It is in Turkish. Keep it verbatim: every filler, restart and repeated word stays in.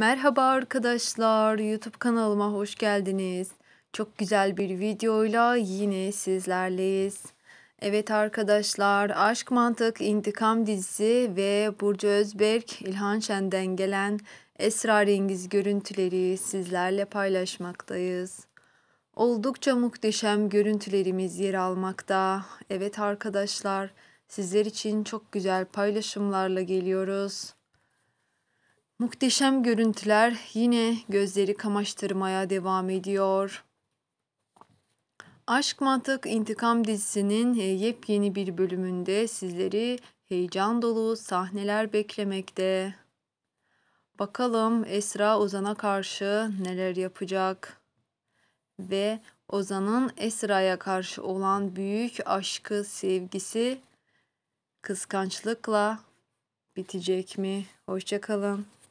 Merhaba arkadaşlar, YouTube kanalıma hoş geldiniz. Çok güzel bir videoyla yine sizlerleyiz. Evet arkadaşlar, Aşk Mantık İntikam dizisi ve Burcu Özberk, İlhan Şen'den gelen esrarengiz görüntüleri sizlerle paylaşmaktayız. Oldukça muhteşem görüntülerimiz yer almakta. Evet arkadaşlar, sizler için çok güzel paylaşımlarla geliyoruz. Muhteşem görüntüler yine gözleri kamaştırmaya devam ediyor. Aşk Mantık İntikam dizisinin e, yepyeni bir bölümünde sizleri heyecan dolu sahneler beklemekte. Bakalım Esra Ozan'a karşı neler yapacak ve Ozan'ın Esra'ya karşı olan büyük aşkı, sevgisi kıskançlıkla bitecek mi? Hoşça kalın.